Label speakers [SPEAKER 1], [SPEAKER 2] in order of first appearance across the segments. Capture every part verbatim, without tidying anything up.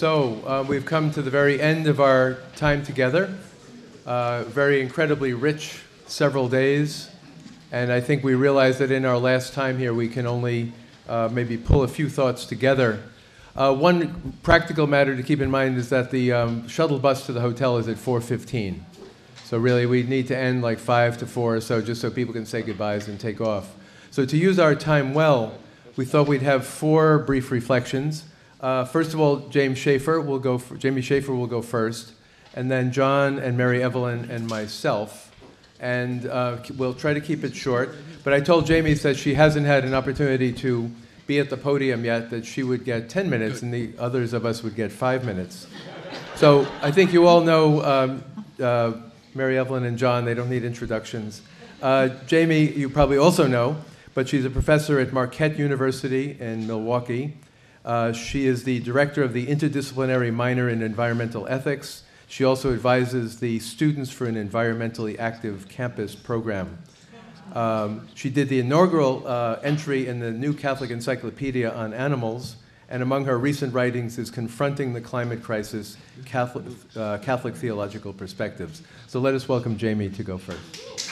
[SPEAKER 1] So uh, we've come to the very end of our time together. Uh, very incredibly rich several days. And I think we realized that in our last time here, we can only uh, maybe pull a few thoughts together. Uh, one practical matter to keep in mind is that the um, shuttle bus to the hotel is at four fifteen. So really, we need to end like five to four or so, just so people can say goodbyes and take off. So to use our time well, we thought we'd have four brief reflections. Uh, first of all, James Schaefer will go. For, Jamie Schaefer will go first, and then John and Mary Evelyn and myself. And uh, we'll try to keep it short. But I told Jamie that she hasn't had an opportunity to be at the podium yet, that she would get ten minutes, and the others of us would get five minutes. So I think you all know um, uh, Mary Evelyn and John. They don't need introductions. Uh, Jamie, you probably also know, but she's a professor at Marquette University in Milwaukee. Uh, she is the director of the Interdisciplinary Minor in Environmental Ethics. She also advises the Students for an Environmentally Active Campus program. Um, she did the inaugural uh, entry in the New Catholic Encyclopedia on Animals, and among her recent writings is Confronting the Climate Crisis, Catholic, uh, Catholic Theological Perspectives. So let us welcome Jamie to go first.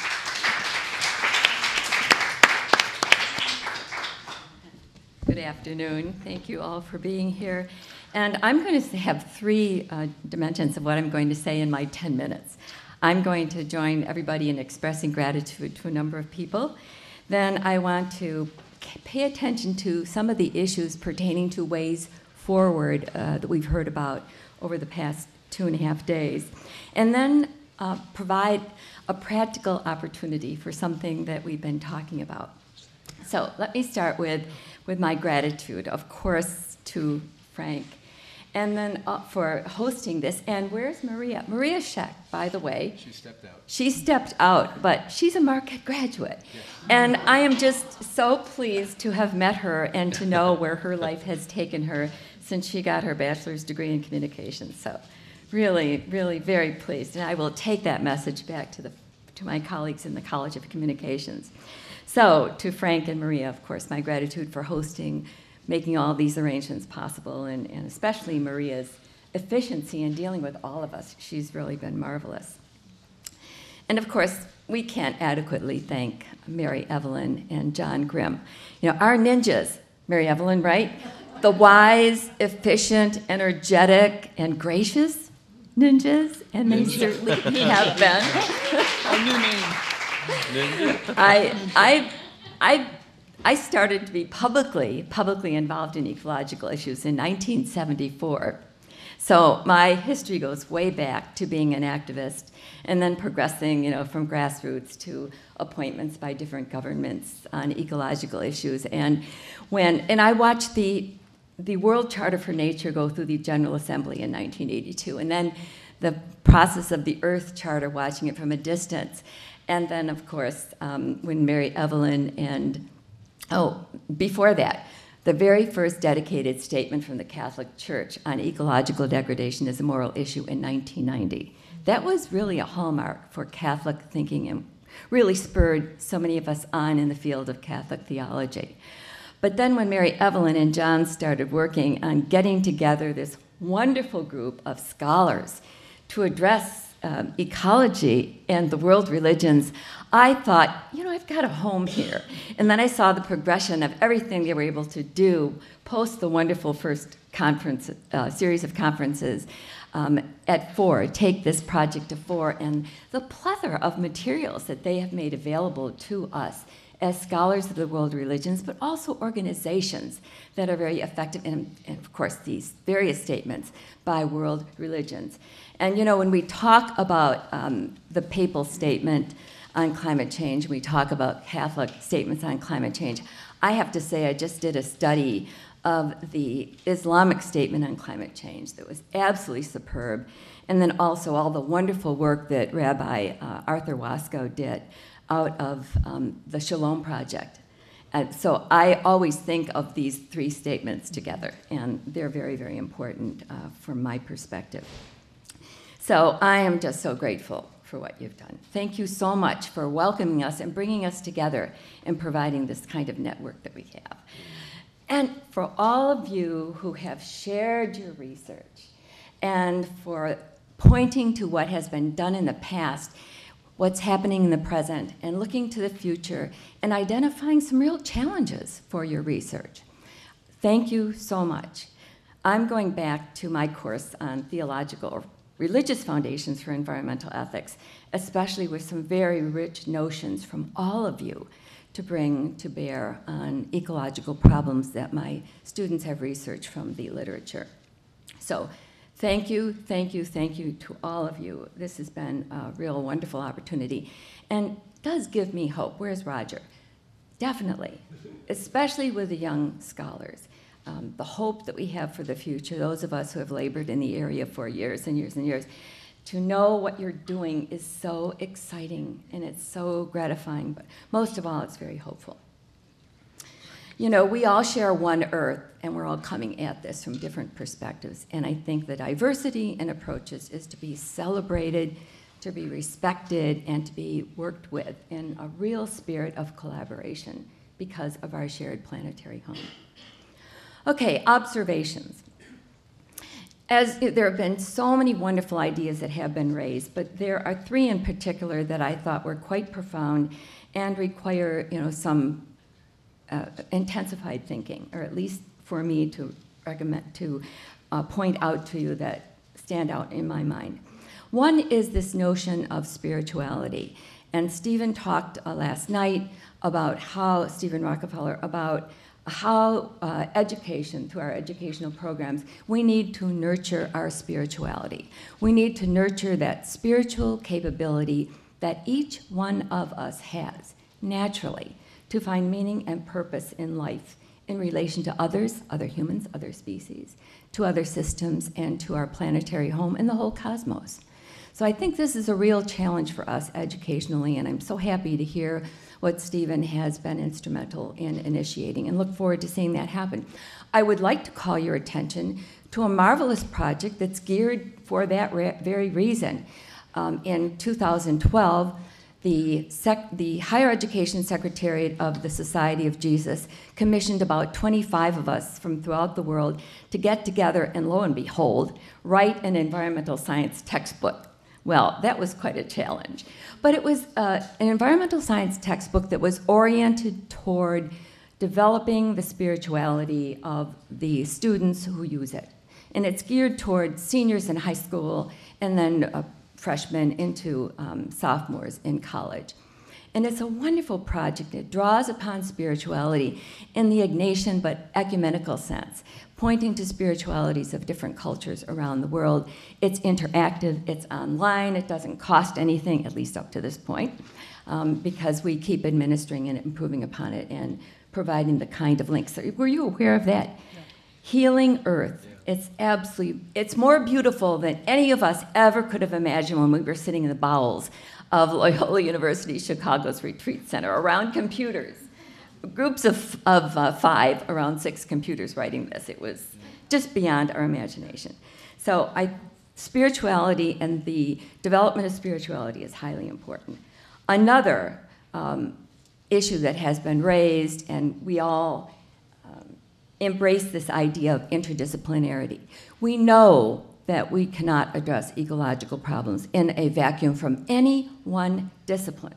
[SPEAKER 2] Good afternoon. Thank you all for being here. And I'm going to have three uh, dimensions of what I'm going to say in my ten minutes. I'm going to join everybody in expressing gratitude to a number of people. Then I want to pay attention to some of the issues pertaining to ways forward uh, that we've heard about over the past two and a half days. And then uh, provide a practical opportunity for something that we've been talking about. So let me start with, with my gratitude, of course, to Frank. And then uh, for hosting this. And where's Maria? Maria Scheck, by the way.
[SPEAKER 1] She stepped out.
[SPEAKER 2] She stepped out, but she's a Marquette graduate. Yes. And I am just so pleased to have met her and to know where her life has taken her since she got her bachelor's degree in communications. So really, really very pleased. And I will take that message back to, the, to my colleagues in the College of Communications. So to Frank and Maria, of course, my gratitude for hosting, making all these arrangements possible, and, and especially Maria's efficiency in dealing with all of us. She's really been marvelous. And of course, we can't adequately thank Mary Evelyn and John Grimm. You know, our ninjas, Mary Evelyn, right? The wise, efficient, energetic, and gracious ninjas, and they Ninja. certainly have been.
[SPEAKER 3] A new name.
[SPEAKER 2] I, I, I, I started to be publicly, publicly involved in ecological issues in nineteen seventy-four. So my history goes way back to being an activist and then progressing, you know, from grassroots to appointments by different governments on ecological issues. And when, and I watched the, the World Charter for Nature go through the General Assembly in nineteen eighty-two, and then the process of the Earth Charter, watching it from a distance. And then, of course, um, when Mary Evelyn and, oh, before that, the very first dedicated statement from the Catholic Church on ecological degradation as a moral issue in nineteen ninety. That was really a hallmark for Catholic thinking and really spurred so many of us on in the field of Catholic theology. But then when Mary Evelyn and John started working on getting together this wonderful group of scholars to address Um, ecology and the world religions, I thought, you know, I've got a home here. And then I saw the progression of everything they were able to do post the wonderful first conference, uh, series of conferences um, at four, take this project to four, and the plethora of materials that they have made available to us as scholars of the world religions, but also organizations that are very effective, and, and of course these various statements by world religions. And you know, when we talk about um, the papal statement on climate change, we talk about Catholic statements on climate change, I have to say I just did a study of the Islamic statement on climate change that was absolutely superb, and then also all the wonderful work that Rabbi uh, Arthur Waskow did out of um, the Shalom Project. And so I always think of these three statements together, and they're very, very important uh, from my perspective. So I am just so grateful for what you've done. Thank you so much for welcoming us and bringing us together and providing this kind of network that we have. And for all of you who have shared your research and for pointing to what has been done in the past, what's happening in the present, and looking to the future and identifying some real challenges for your research. Thank you so much. I'm going back to my course on theological or religious foundations for environmental ethics, especially with some very rich notions from all of you to bring to bear on ecological problems that my students have researched from the literature. So thank you, thank you, thank you to all of you. This has been a real wonderful opportunity and does give me hope. Where's Roger? Definitely, especially with the young scholars. Um, the hope that we have for the future, those of us who have labored in the area for years and years and years, to know what you're doing is so exciting and it's so gratifying, but most of all, it's very hopeful. You know, we all share one Earth, and we're all coming at this from different perspectives, and I think the diversity in approaches is to be celebrated, to be respected, and to be worked with in a real spirit of collaboration because of our shared planetary home. Okay, observations. As there have been so many wonderful ideas that have been raised, but there are three in particular that I thought were quite profound and require, you know, some uh, intensified thinking, or at least for me to recommend, to uh, point out to you that stand out in my mind. One is this notion of spirituality, and Stephen talked uh, last night about how, Stephen Rockefeller, about how uh, education, through our educational programs, we need to nurture our spirituality. We need to nurture that spiritual capability that each one of us has naturally to find meaning and purpose in life in relation to others, other humans, other species, to other systems, and to our planetary home and the whole cosmos. So I think this is a real challenge for us educationally, and I'm so happy to hear what Stephen has been instrumental in initiating, and look forward to seeing that happen. I would like to call your attention to a marvelous project that's geared for that re very reason. Um, in two thousand twelve, the, sec the Higher Education Secretariat of the Society of Jesus commissioned about twenty-five of us from throughout the world to get together and, lo and behold, write an environmental science textbook. Well, that was quite a challenge. But it was uh, an environmental science textbook that was oriented toward developing the spirituality of the students who use it. And it's geared toward seniors in high school and then uh, freshmen into um, sophomores in college. And it's a wonderful project. It draws upon spirituality in the Ignatian but ecumenical sense, pointing to spiritualities of different cultures around the world. It's interactive, it's online, it doesn't cost anything, at least up to this point, um, because we keep administering and improving upon it and providing the kind of links. Were you aware of that? Yeah. Healing Earth. Yeah. It's absolutely, it's more beautiful than any of us ever could have imagined when we were sitting in the bowels of Loyola University Chicago's Retreat Center around computers. Groups of, of uh, five around six computers writing this. It was just beyond our imagination. So I, spirituality and the development of spirituality is highly important. Another um, issue that has been raised, and we all um, embrace this idea of interdisciplinarity. We know that we cannot address ecological problems in a vacuum from any one discipline.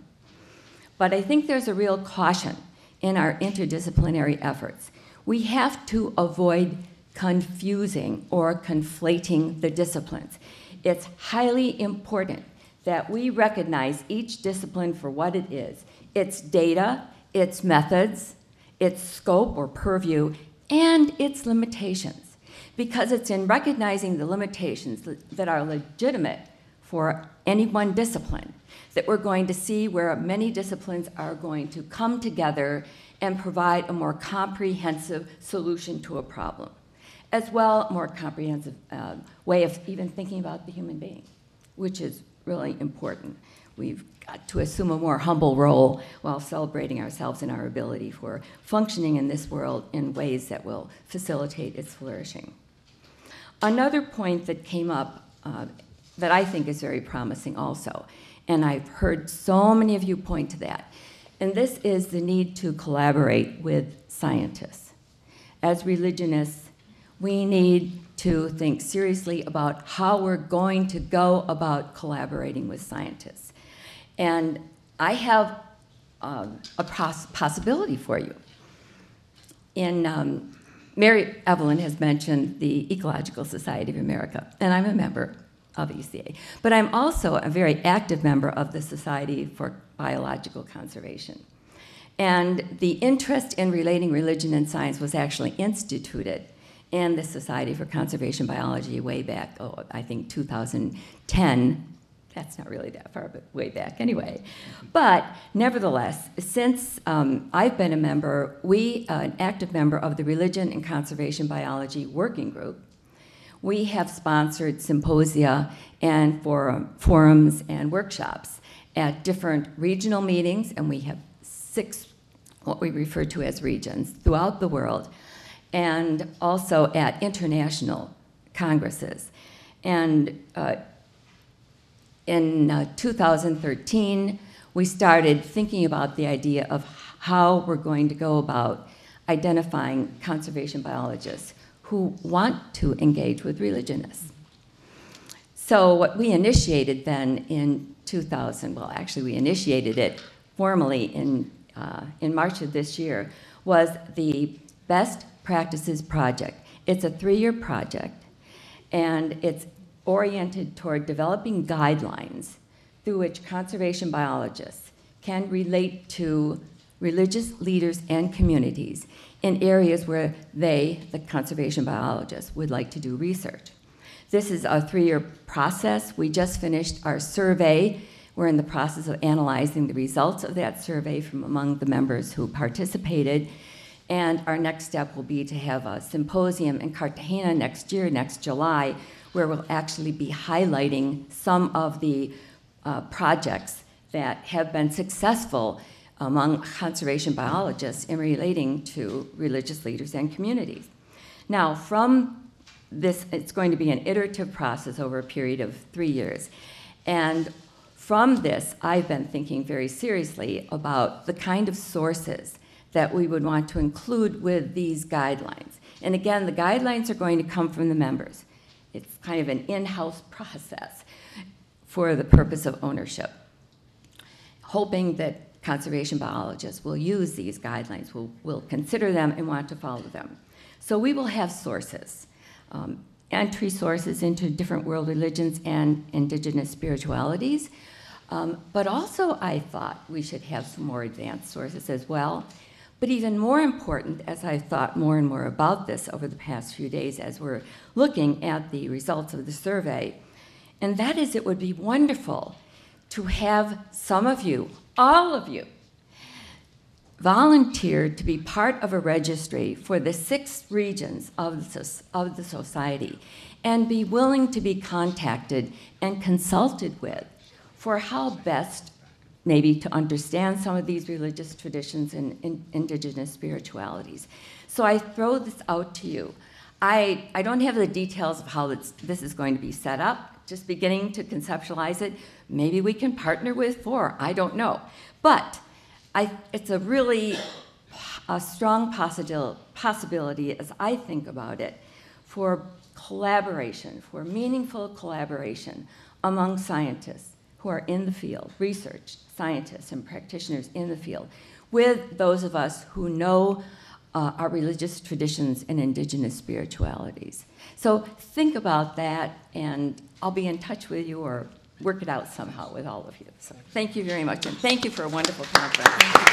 [SPEAKER 2] But I think there's a real caution in our interdisciplinary efforts. We have to avoid confusing or conflating the disciplines. It's highly important that we recognize each discipline for what it is: its data, its methods, its scope or purview, and its limitations. Because it's in recognizing the limitations that are legitimate for any one discipline that we're going to see where many disciplines are going to come together and provide a more comprehensive solution to a problem, as well a more comprehensive uh, way of even thinking about the human being, which is really important. We've got to assume a more humble role while celebrating ourselves and our ability for functioning in this world in ways that will facilitate its flourishing. Another point that came up uh, that I think is very promising also, and I've heard so many of you point to that, and this is the need to collaborate with scientists. as religionists, we need to think seriously about how we're going to go about collaborating with scientists. And I have um, a poss possibility for you. In, um, Mary Evelyn has mentioned the Ecological Society of America, and I'm a member of E C A. But I'm also a very active member of the Society for Biological Conservation. And the interest in relating religion and science was actually instituted in the Society for Conservation Biology way back, oh, I think two thousand ten. That's not really that far, but way back anyway. But nevertheless, since um, I've been a member, we, uh, an active member of the Religion and Conservation Biology Working Group, we have sponsored symposia and forum, forums and workshops at different regional meetings, and we have six, what we refer to as regions, throughout the world, and also at international congresses. And uh, in uh, two thousand thirteen, we started thinking about the idea of how we're going to go about identifying conservation biologists who want to engage with religionists. So what we initiated then in two thousand, well, actually we initiated it formally in, uh, in March of this year, was the Best Practices Project. It's a three-year project, and it's oriented toward developing guidelines through which conservation biologists can relate to religious leaders and communities in areas where they, the conservation biologists, would like to do research. This is a three-year process. We just finished our survey. We're in the process of analyzing the results of that survey from among the members who participated. And our next step will be to have a symposium in Cartagena next year, next July, where we'll actually be highlighting some of the uh, projects that have been successful among conservation biologists in relating to religious leaders and communities. Now, from this, it's going to be an iterative process over a period of three years. And from this, I've been thinking very seriously about the kind of sources that we would want to include with these guidelines. And again, the guidelines are going to come from the members. It's kind of an in-house process for the purpose of ownership, hoping that conservation biologists will use these guidelines, will, will consider them and want to follow them. So we will have sources, um, entry sources into different world religions and indigenous spiritualities, um, but also I thought we should have some more advanced sources as well. But even more important, as I thought more and more about this over the past few days as we're looking at the results of the survey, and that is it would be wonderful to have some of you, all of you, volunteer to be part of a registry for the six regions of the, of the society and be willing to be contacted and consulted with for how best maybe to understand some of these religious traditions and in, indigenous spiritualities. So I throw this out to you. I, I don't have the details of how this, this is going to be set up, just beginning to conceptualize it. Maybe we can partner with four, I don't know. But I, it's a really a strong possibil, possibility as I think about it for collaboration, for meaningful collaboration among scientists who are in the field, research scientists and practitioners in the field, with those of us who know uh, our religious traditions and indigenous spiritualities. So think about that, and I'll be in touch with you or work it out somehow with all of you. So thank you very much, and thank you for a wonderful conference.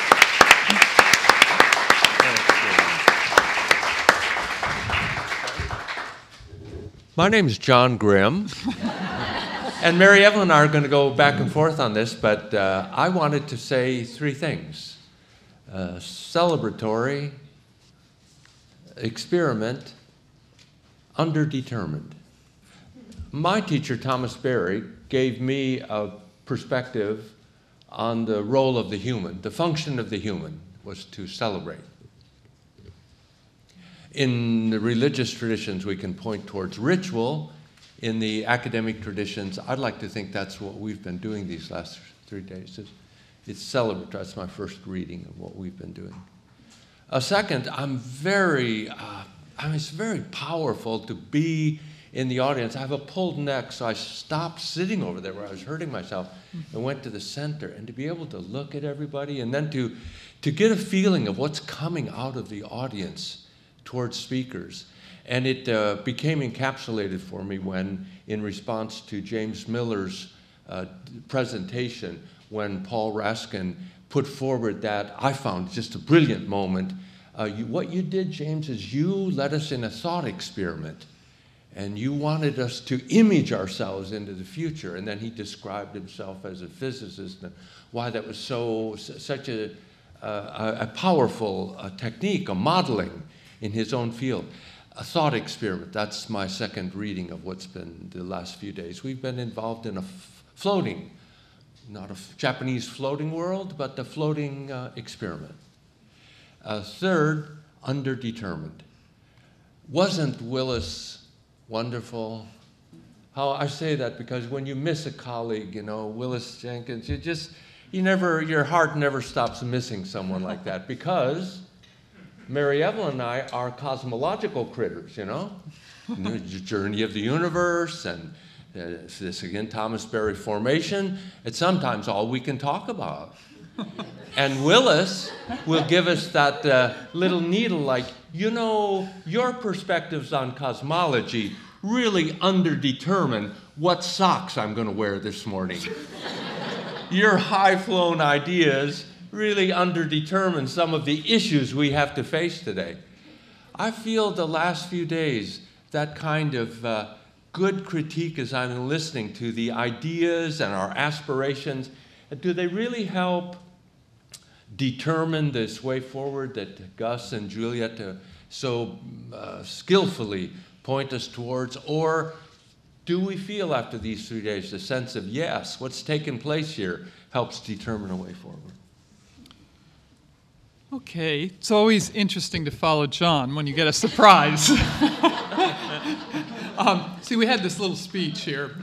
[SPEAKER 3] My name is John Grimm. And Mary Evelyn and I are going to go back and forth on this, but uh, I wanted to say three things. Uh, celebratory, experiment, underdetermined. My teacher, Thomas Berry, gave me a perspective on the role of the human. The function of the human was to celebrate. In the religious traditions, we can point towards ritual. In the academic traditions, I'd like to think that's what we've been doing these last three days. It's, it's celebratory. That's my first reading of what we've been doing. Uh, second, I'm very, uh, I mean, it's very powerful to be in the audience. I have a pulled neck, so I stopped sitting over there where I was hurting myself and went to the center. And to be able to look at everybody and then to, to get a feeling of what's coming out of the audience towards speakers. And it uh, became encapsulated for me when, in response to James Miller's uh, presentation, when Paul Raskin put forward that, I found just a brilliant moment. Uh, you, what you did, James, is you led us in a thought experiment. And you wanted us to image ourselves into the future. And then he described himself as a physicist and why that was so, such a, uh, a powerful uh, technique, a modeling in his own field. A thought experiment, that's my second reading of what's been the last few days. We've been involved in a f floating, not a f Japanese floating world, but the floating uh, experiment. Uh, third, underdetermined. Wasn't Willis wonderful? How I say that because when you miss a colleague, you know, Willis Jenkins, you just, you never, your heart never stops missing someone like that because Mary Evelyn and I are cosmological critters, you know? The journey of the universe and uh, this again, Thomas Berry formation. It's sometimes all we can talk about. And Willis will give us that uh, little needle like, you know, your perspectives on cosmology really underdetermine what socks I'm going to wear this morning. Your high-flown ideas really underdetermine some of the issues we have to face today. I feel the last few days that kind of uh, good critique as I'm listening to the ideas and our aspirations. Do they really help determine this way forward that Gus and Juliet uh, so uh, skillfully point us towards? Or do we feel after these three days the sense of, yes, what's taken place here helps determine a way forward?
[SPEAKER 4] Okay, it's always interesting to follow John when you get a surprise. um, see, we had this little speech here.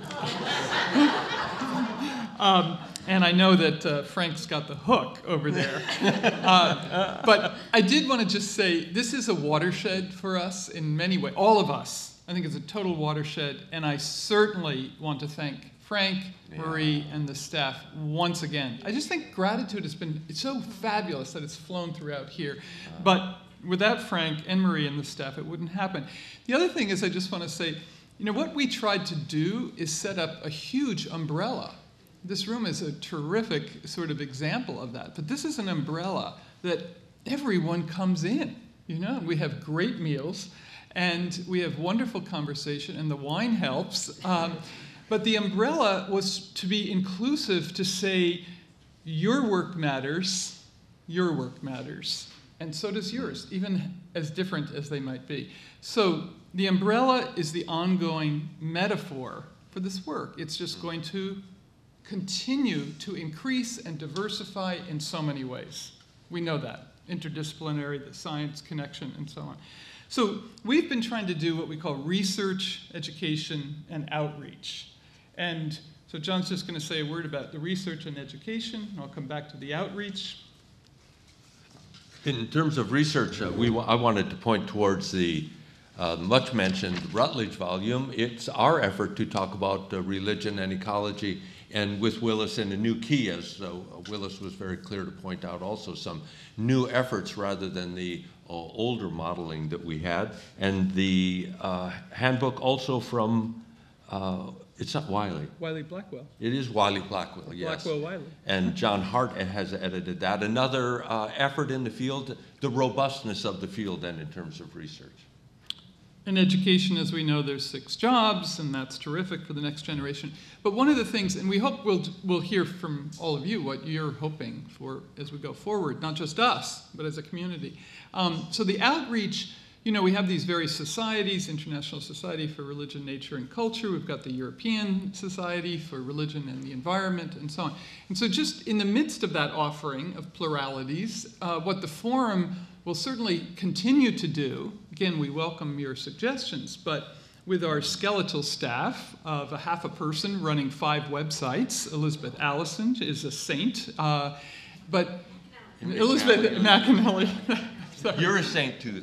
[SPEAKER 4] um, and I know that uh, Frank's got the hook over there. uh, but I did want to just say, this is a watershed for us in many ways, all of us. I think it's a total watershed, and I certainly want to thank Frank, Marie, and the staff once again. I just think gratitude has been, it's so fabulous that it's flown throughout here. But without Frank and Marie and the staff, it wouldn't happen. The other thing is I just want to say, you know, what we tried to do is set up a huge umbrella. This room is a terrific sort of example of that. But this is an umbrella that everyone comes in, you know. We have great meals, and we have wonderful conversation, and the wine helps. Um, But the umbrella was to be inclusive, to say, your work matters, your work matters, and so does yours, even as different as they might be. So the umbrella is the ongoing metaphor for this work. It's just going to continue to increase and diversify in so many ways. We know that, interdisciplinary, the science connection, and so on. So we've been trying to do what we call research, education, and outreach. And so John's just going to say a word about the research and education, and I'll come back to the outreach.
[SPEAKER 3] In terms of research, uh, we, I wanted to point towards the uh, much-mentioned Rutledge volume. It's our effort to talk about uh, religion and ecology, and with Willis in a new key, as uh, Willis was very clear to point out also some new efforts rather than the uh, older modeling that we had. And the uh, handbook also from uh, it's not Wiley.
[SPEAKER 4] Wiley Blackwell.
[SPEAKER 3] It is Wiley Blackwell, yes.
[SPEAKER 4] Blackwell Wiley.
[SPEAKER 3] And John Hart has edited that. Another uh, effort in the field, the robustness of the field then in terms of research.
[SPEAKER 4] In education, as we know, there's six jobs, and that's terrific for the next generation. But one of the things, and we hope we'll, we'll hear from all of you what you're hoping for as we go forward, not just us, but as a community. Um, so the outreach, you know, we have these various societies, International Society for Religion, Nature, and Culture. We've got the European Society for Religion and the Environment, and so on. And so just in the midst of that offering of pluralities, uh, what the forum will certainly continue to do, again, we welcome your suggestions, but with our skeletal staff of a half a person running five websites, Elizabeth Allison is a saint, uh, but Elizabeth McAnally, Sorry.
[SPEAKER 3] You're a saint too.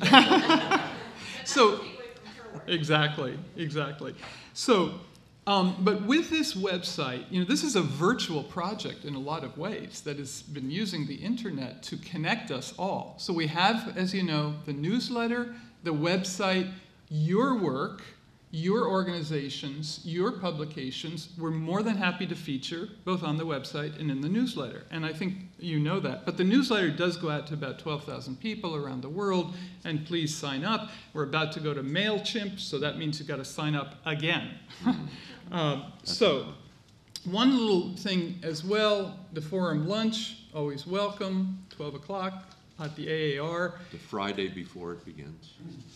[SPEAKER 4] So, exactly, exactly. So, um, but with this website, you know, this is a virtual project in a lot of ways that has been using the internet to connect us all. So we have, as you know, the newsletter, the website, your work, your organizations, your publications. We're more than happy to feature both on the website and in the newsletter. And I think you know that. But the newsletter does go out to about twelve thousand people around the world. And please sign up. We're about to go to MailChimp, so that means you've got to sign up again. um, so one little thing as well, the forum lunch, always welcome, twelve o'clock at the A A R.
[SPEAKER 3] The Friday before it begins.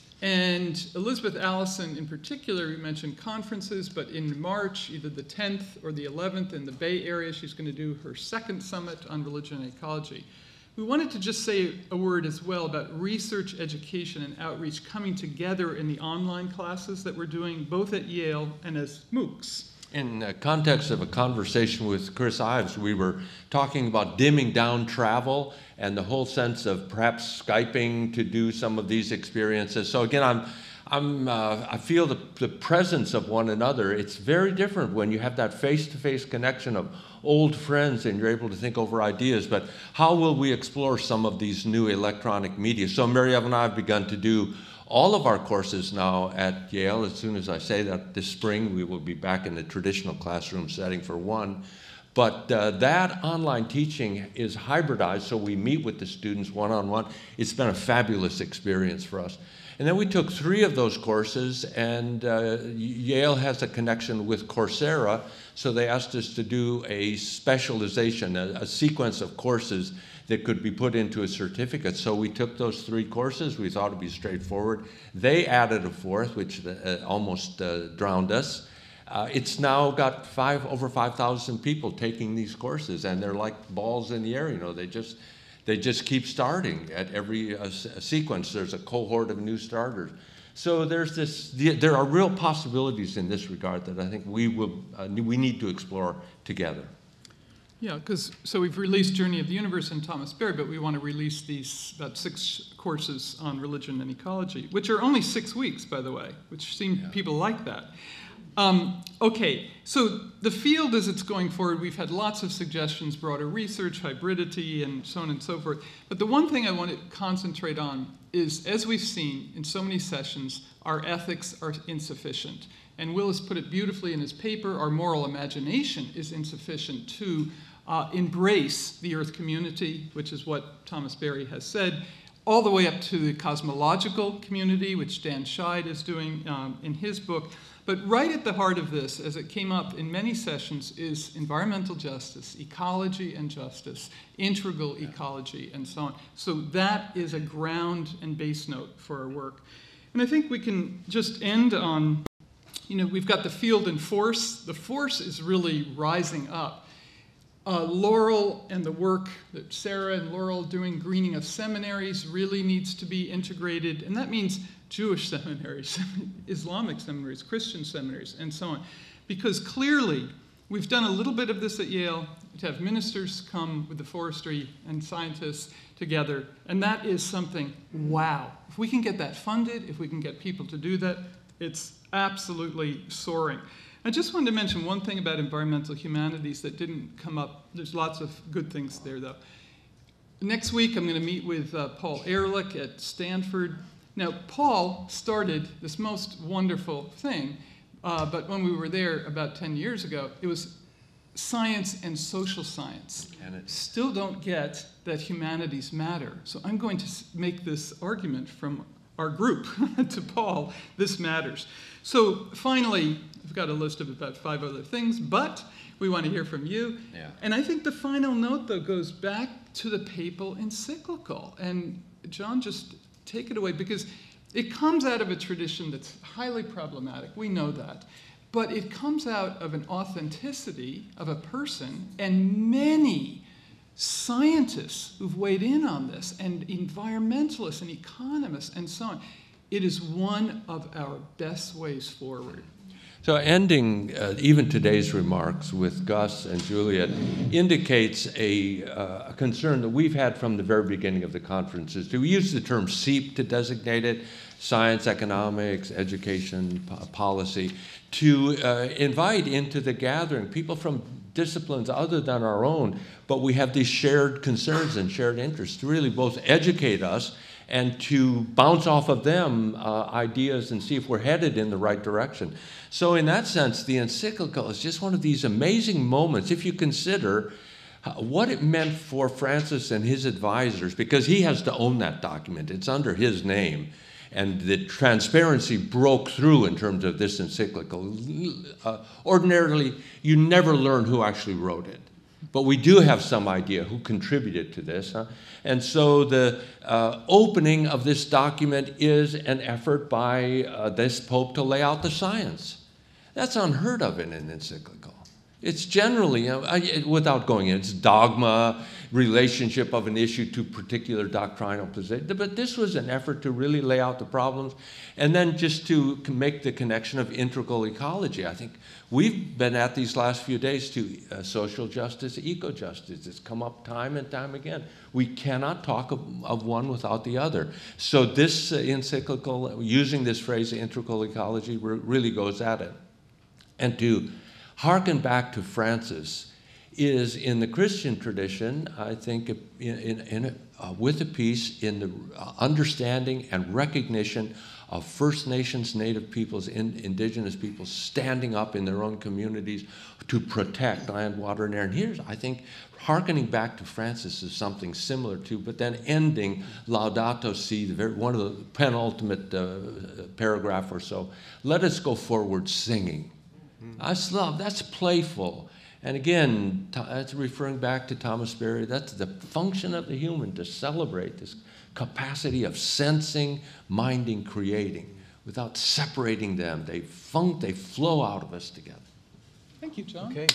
[SPEAKER 4] And Elizabeth Allison in particular, we mentioned conferences, but in March, either the tenth or the eleventh in the Bay Area, she's going to do her second summit on religion and ecology. We wanted to just say a word as well about research, education, and outreach coming together in the online classes that we're doing, both at Yale and as MOOCs.
[SPEAKER 3] In the context of a conversation with Chris Ives, we were talking about dimming down travel and the whole sense of perhaps Skyping to do some of these experiences. So again, I'm, I'm, uh, I feel the, the presence of one another. It's very different when you have that face-to-face connection of old friends and you're able to think over ideas. But how will we explore some of these new electronic media? So Mary Evelyn and I have begun to do all of our courses now at Yale. As soon as I say that this spring, we will be back in the traditional classroom setting for one. But uh, that online teaching is hybridized, so we meet with the students one-on-one. It's been a fabulous experience for us. And then we took three of those courses, and uh, Yale has a connection with Coursera, so they asked us to do a specialization, a, a sequence of courses that could be put into a certificate. So we took those three courses. We thought it'd be straightforward. They added a fourth, which uh, almost uh, drowned us. Uh, it's now got five over five thousand people taking these courses, and they're like balls in the air. You know, they just they just keep starting at every uh, sequence. There's a cohort of new starters. So there's this. There are real possibilities in this regard that I think we will uh, we need to explore together.
[SPEAKER 4] Yeah, because so we've released Journey of the Universe and Thomas Berry, but we want to release these about six courses on religion and ecology, which are only six weeks, by the way, which seem yeah. people like that. Um, okay, so the field as it's going forward, we've had lots of suggestions, broader research, hybridity, and so on and so forth. But the one thing I want to concentrate on is, as we've seen in so many sessions, our ethics are insufficient. And Will has put it beautifully in his paper, our moral imagination is insufficient to uh, embrace the Earth community, which is what Thomas Berry has said, all the way up to the cosmological community, which Dan Scheid is doing um, in his book. But right at the heart of this, as it came up in many sessions, is environmental justice, ecology and justice, integral ecology, and so on. So that is a ground and base note for our work. And I think we can just end on, you know, we've got the field and force. The force is really rising up. Uh, Laurel and the work that Sarah and Laurel doing, greening of seminaries, really needs to be integrated. And that means Jewish seminaries, Islamic seminaries, Christian seminaries, and so on. Because clearly, we've done a little bit of this at Yale, to have ministers come with the forestry and scientists together. And that is something, wow. If we can get that funded, if we can get people to do that, it's absolutely soaring. I just wanted to mention one thing about environmental humanities that didn't come up. There's lots of good things there, though. Next week, I'm going to meet with uh, Paul Ehrlich at Stanford. Now, Paul started this most wonderful thing, uh, but when we were there about ten years ago, it was science and social science. And it still don't get that humanities matter. So I'm going to make this argument from our group to Paul, this matters. So finally, I've got a list of about five other things, but we want to hear from you. Yeah. And I think the final note, though, goes back to the papal encyclical. And John, just take it away, because it comes out of a tradition that's highly problematic. We know that. But it comes out of an authenticity of a person, and many scientists who've weighed in on this, and environmentalists and economists and so on. It is one of our best ways forward.
[SPEAKER 3] So ending uh, even today's remarks with Gus and Juliet indicates a, uh, a concern that we've had from the very beginning of the conferences. We use the term SEEP to designate it, science, economics, education, po policy, to uh, invite into the gathering people from disciplines other than our own, but we have these shared concerns and shared interests to really both educate us and to bounce off of them uh, ideas and see if we're headed in the right direction. So in that sense, the encyclical is just one of these amazing moments, if you consider what it meant for Francis and his advisors, because he has to own that document. It's under his name. And the transparency broke through in terms of this encyclical. Uh, ordinarily, you never learn who actually wrote it. But we do have some idea who contributed to this. Huh? And so the uh, opening of this document is an effort by uh, this Pope to lay out the science. That's unheard of in an encyclical. It's generally, you know, I, without going in, it's dogma, relationship of an issue to particular doctrinal position. But this was an effort to really lay out the problems and then just to make the connection of integral ecology. I think we've been at these last few days to uh, social justice, eco-justice. It's come up time and time again. We cannot talk of, of one without the other. So this uh, encyclical, using this phrase, integral ecology, re really goes at it. And to harken back to Francis is, in the Christian tradition, I think, in, in, in a, uh, with a piece in the uh, understanding and recognition of First Nations, Native peoples, in, indigenous peoples standing up in their own communities to protect land, water, and air. And here's, I think, harkening back to Francis is something similar to, but then ending Laudato Si, the very, one of the penultimate uh, paragraph or so. Let us go forward singing. I just love, that's playful. And again, that's referring back to Thomas Berry, that's the function of the human, to celebrate this capacity of sensing, minding, creating. Without separating them, they funk, they flow out of us together.
[SPEAKER 4] Thank you, John.
[SPEAKER 1] Okay.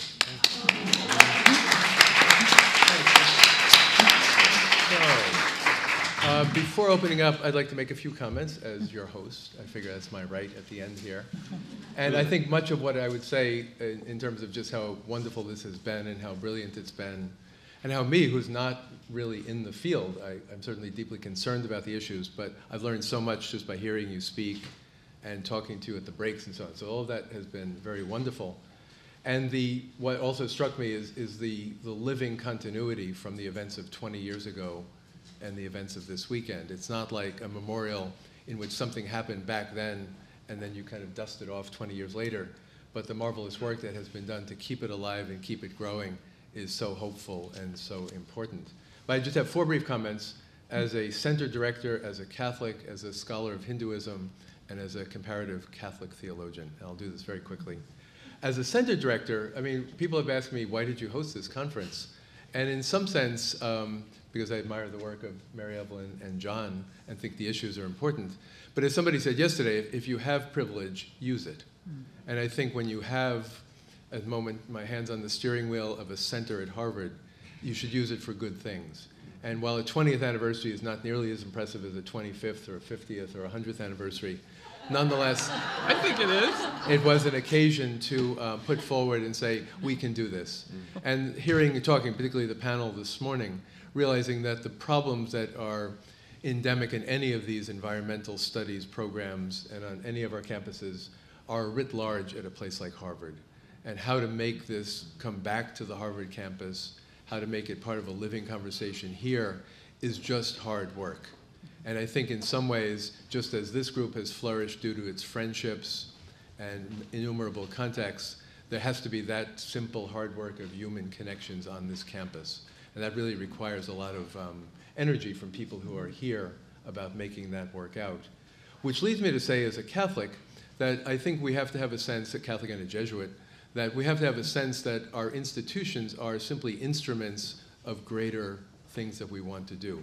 [SPEAKER 1] So, uh, before opening up, I'd like to make a few comments as your host. I figure that's my right at the end here. And I think much of what I would say in, in terms of just how wonderful this has been and how brilliant it's been, and how me, who's not really in the field, I, I'm certainly deeply concerned about the issues, but I've learned so much just by hearing you speak and talking to you at the breaks and so on. So all of that has been very wonderful. And the, what also struck me is, is the, the living continuity from the events of twenty years ago and the events of this weekend. It's not like a memorial in which something happened back then and then you kind of dust it off twenty years later. But the marvelous work that has been done to keep it alive and keep it growing is so hopeful and so important. But I just have four brief comments. As a center director, as a Catholic, as a scholar of Hinduism, and as a comparative Catholic theologian. And I'll do this very quickly. As a center director, I mean, people have asked me, why did you host this conference? And in some sense, um, because I admire the work of Mary Evelyn and John and think the issues are important. But as somebody said yesterday, if, if you have privilege, use it. Mm. And I think when you have, at the moment, my hands on the steering wheel of a center at Harvard, you should use it for good things. And while a twentieth anniversary is not nearly as impressive as a twenty-fifth or a fiftieth or a hundredth anniversary, nonetheless,
[SPEAKER 4] I think it is.
[SPEAKER 1] It was an occasion to uh, put forward and say, we can do this. Mm. And hearing you talking, particularly the panel this morning, realizing that the problems that are endemic in any of these environmental studies programs and on any of our campuses are writ large at a place like Harvard. And how to make this come back to the Harvard campus, how to make it part of a living conversation here is just hard work. And I think in some ways, just as this group has flourished due to its friendships and innumerable contacts, there has to be that simple hard work of human connections on this campus. And that really requires a lot of um, energy from people who are here about making that work out. Which leads me to say, as a Catholic, that I think we have to have a sense, a Catholic and a Jesuit, that we have to have a sense that our institutions are simply instruments of greater things that we want to do.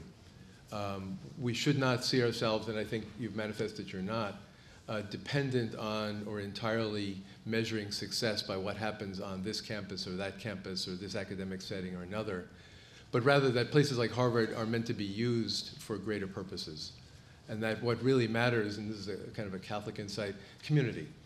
[SPEAKER 1] Um, we should not see ourselves, and I think you've manifested you're not, uh, dependent on or entirely measuring success by what happens on this campus or that campus or this academic setting or another, but rather that places like Harvard are meant to be used for greater purposes. And that what really matters, and this is a kind of a Catholic insight, community.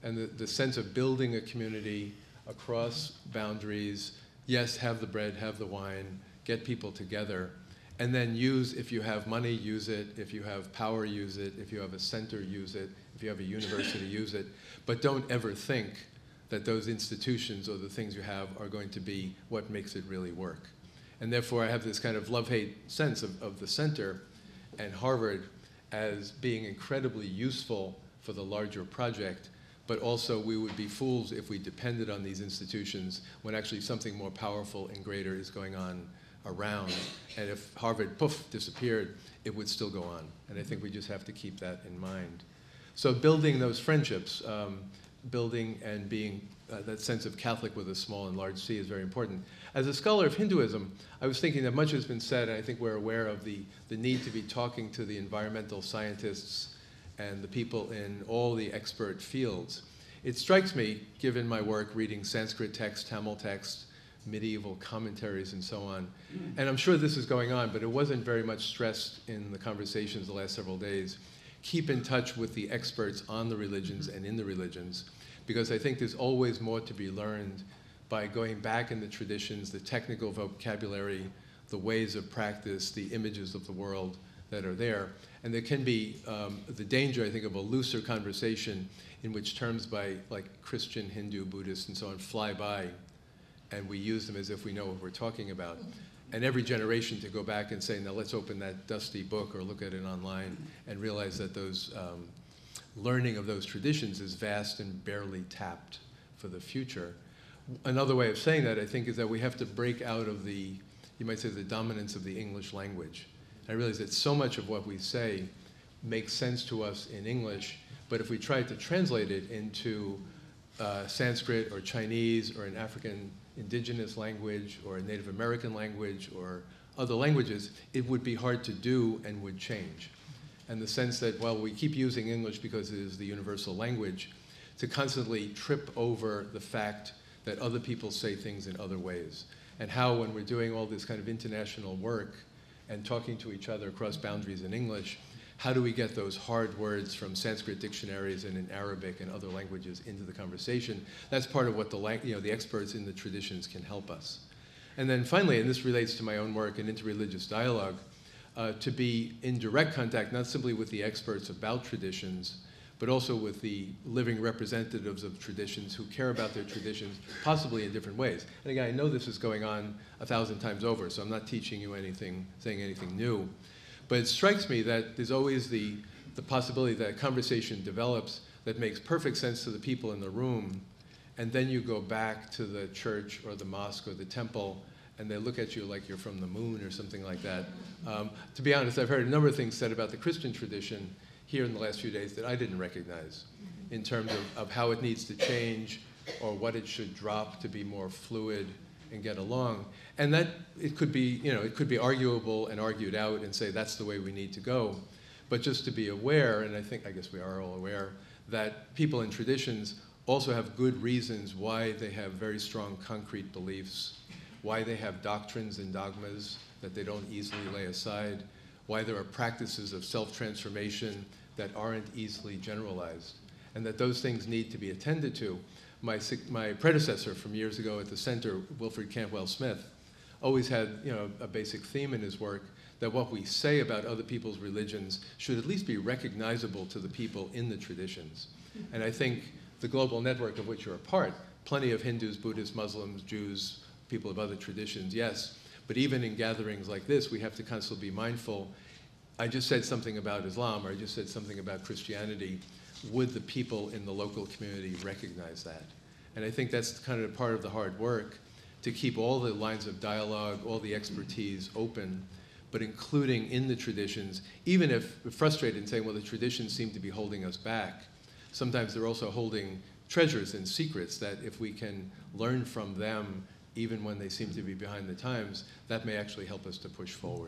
[SPEAKER 1] and the, the sense of building a community across boundaries. Yes, have the bread, have the wine, get people together, and then use, if you have money, use it. If you have power, use it. If you have a center, use it. If you have a university, use it. But don't ever think that those institutions or the things you have are going to be what makes it really work. And therefore, I have this kind of love-hate sense of, of the center and Harvard as being incredibly useful for the larger project, but also we would be fools if we depended on these institutions when actually something more powerful and greater is going on around. And if Harvard, poof, disappeared, it would still go on. And I think we just have to keep that in mind. So building those friendships, um, building and being uh, that sense of Catholic with a small and large C is very important. As a scholar of Hinduism, I was thinking that much has been said, and I think we're aware of the, the need to be talking to the environmental scientists and the people in all the expert fields. It strikes me, given my work reading Sanskrit text, Tamil text, medieval commentaries and so on, and I'm sure this is going on, but it wasn't very much stressed in the conversations the last several days. Keep in touch with the experts on the religions and in the religions, because I think there's always more to be learned by going back in the traditions, the technical vocabulary, the ways of practice, the images of the world that are there. And there can be um, the danger, I think, of a looser conversation in which terms by like Christian, Hindu, Buddhist, and so on fly by, and we use them as if we know what we're talking about. And every generation to go back and say, now let's open that dusty book or look at it online and realize that those um, learning of those traditions is vast and barely tapped for the future. Another way of saying that, I think, is that we have to break out of the, you might say, the dominance of the English language. I realize that so much of what we say makes sense to us in English, but if we try to translate it into uh, Sanskrit or Chinese or an African indigenous language or a Native American language or other languages, it would be hard to do and would change. And the sense that, well, we keep using English because it is the universal language, to constantly trip over the fact that other people say things in other ways. And how, when we're doing all this kind of international work and talking to each other across boundaries in English, how do we get those hard words from Sanskrit dictionaries and in Arabic and other languages into the conversation? That's part of what the, you know, the experts in the traditions can help us. And then finally, and this relates to my own work in interreligious dialogue, uh, to be in direct contact, not simply with the experts about traditions, but also with the living representatives of traditions who care about their traditions, possibly in different ways. And again, I know this is going on a thousand times over, so I'm not teaching you anything, saying anything new. But it strikes me that there's always the, the possibility that a conversation develops that makes perfect sense to the people in the room, and then you go back to the church or the mosque or the temple, and they look at you like you're from the moon or something like that. Um, to be honest, I've heard a number of things said about the Christian tradition here in the last few days that I didn't recognize in terms of, of how it needs to change or what it should drop to be more fluid and get along. And that, it could be, you know, it could be arguable and argued out and say that's the way we need to go. But just to be aware, and I think, I guess we are all aware, that people in traditions also have good reasons why they have very strong concrete beliefs, why they have doctrines and dogmas that they don't easily lay aside, why there are practices of self-transformation that aren't easily generalized, and that those things need to be attended to. My, my predecessor from years ago at the center, Wilfred Cantwell Smith, always had, you know, a basic theme in his work that what we say about other people's religions should at least be recognizable to the people in the traditions. And I think the global network of which you're a part, plenty of Hindus, Buddhists, Muslims, Jews, people of other traditions, yes, but even in gatherings like this, we have to constantly be mindful. I just said something about Islam, or I just said something about Christianity. Would the people in the local community recognize that? And I think that's kind of part of the hard work, to keep all the lines of dialogue, all the expertise open, but including in the traditions, even if we're frustrated and saying, well, the traditions seem to be holding us back. Sometimes they're also holding treasures and secrets that if we can learn from them, even when they seem to be behind the times, that may actually help us to push forward.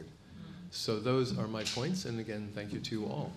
[SPEAKER 1] So those are my points, and again, thank you to you all.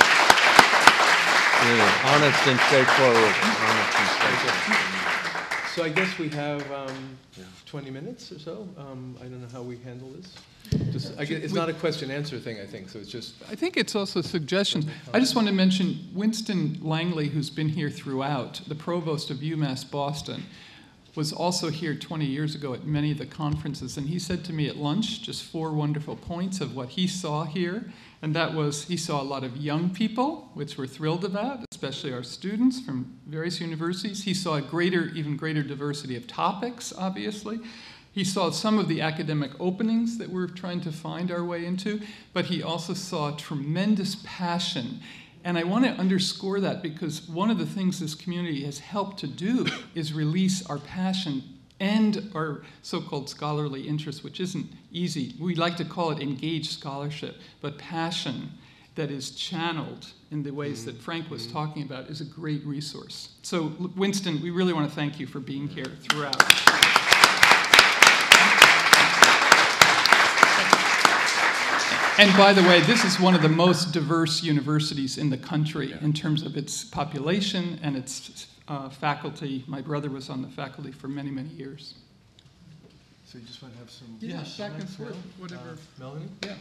[SPEAKER 3] Yeah, honest and straightforward. Honest and straightforward.
[SPEAKER 1] So I guess we have um, twenty minutes or so. Um, I don't know how we handle this. Just, I guess it's not a question-answer thing, I think, so it's just...
[SPEAKER 4] I think it's also suggestions. I just want to mention Winston Langley, who's been here throughout, the provost of UMass Boston, was also here twenty years ago at many of the conferences, and he said to me at lunch just four wonderful points of what he saw here, and that was he saw a lot of young people, which we're thrilled about, especially our students from various universities. He saw a greater, even greater diversity of topics, obviously. He saw some of the academic openings that we're trying to find our way into, but he also saw tremendous passion. And I want to underscore that because one of the things this community has helped to do is release our passion and our so-called scholarly interest, which isn't easy. We like to call it engaged scholarship, but passion that is channeled in the ways that Frank was talking about is a great resource. So, Winston, we really want to thank you for being here throughout. And by the way, this is one of the most diverse universities in the country yeah. in terms of its population and its uh, faculty. My brother was on the faculty for many, many years.
[SPEAKER 1] So you just want to have some...
[SPEAKER 4] Yeah, back and forth, whatever.
[SPEAKER 1] Uh, Melanie?
[SPEAKER 4] Yeah.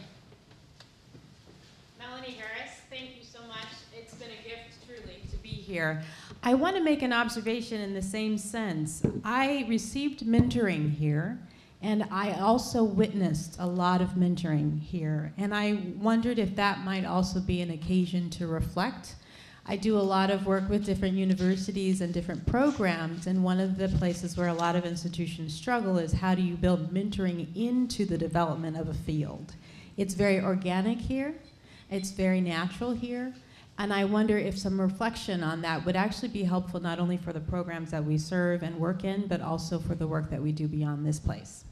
[SPEAKER 5] Melanie Harris, thank you so much. It's been a gift, truly, to be here. I want to make an observation in the same sense. I received mentoring here, and I also witnessed a lot of mentoring here. And I wondered if that might also be an occasion to reflect. I do a lot of work with different universities and different programs, and one of the places where a lot of institutions struggle is how do you build mentoring into the development of a field. It's very organic here, it's very natural here, and I wonder if some reflection on that would actually be helpful not only for the programs that we serve and work in, but also for the work that we do beyond this place.